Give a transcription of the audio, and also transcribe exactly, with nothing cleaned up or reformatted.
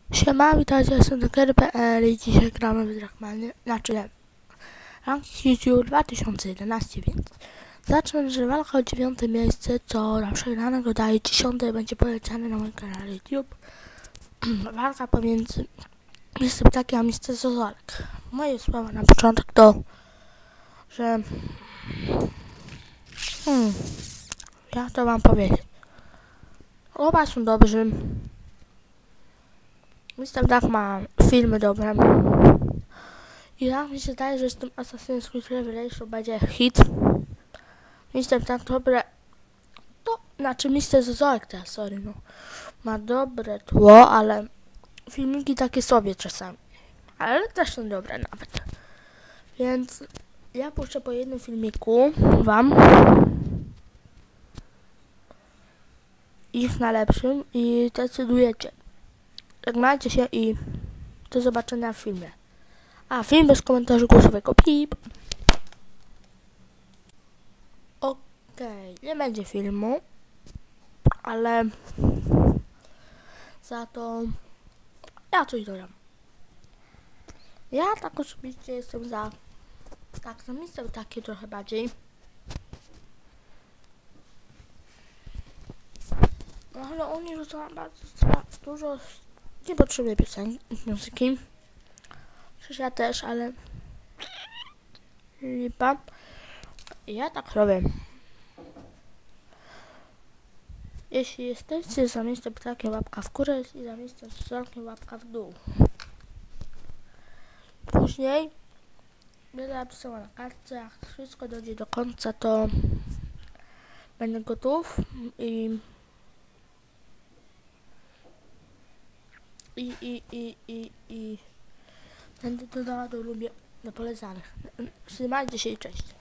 Siema, witajcie, jestem Dokery kropka pe el i dzisiaj gramy w Drachmanie, znaczy nie, ranking YouTube dwa tysiące jedenaście, więc zacznę, że walka o dziewiąte miejsce, co na przegranego daje dziesiąte, będzie polecane na moim kanale YouTube. Walka pomiędzy mister Ptaki a mister Zozolek. Moje słowa na początek to, że hmm, jak to wam powiedzieć, obaj są dobrzy. mister Duck ma filmy dobre. I jak mi się zdaje, że z tym Assassin's Creed Revelation będzie hit. mister Duck dobre... To znaczy mister Zozolek teraz, sorry no. Ma dobre tło, ale filmiki takie sobie czasami. Ale też są dobre nawet. Więc ja puszczę po jednym filmiku wam. Ich najlepszym i decydujecie. Żegnajcie się i do zobaczenia w filmie. A, film bez komentarza głosowego. Pip. Okej, okay, nie będzie filmu, ale za to ja coś dodam. Ja tak osobiście jestem za, tak, za mister takie trochę bardziej. No ale oni rzucają bardzo dużo niepotrzebnej piosenki, muzyki. Przecież ja też, ale lipa. Ja tak robię. Jeśli jesteście za mister Ptakiem, łapka w górę, jeśli za mister Zozolkiem, łapka w dół. Później będę napisała na kartce, jak wszystko dojdzie do końca, to będę gotów i i i i i, i będę dodała do lubię do polecanych. Trzymajcie się i cześć.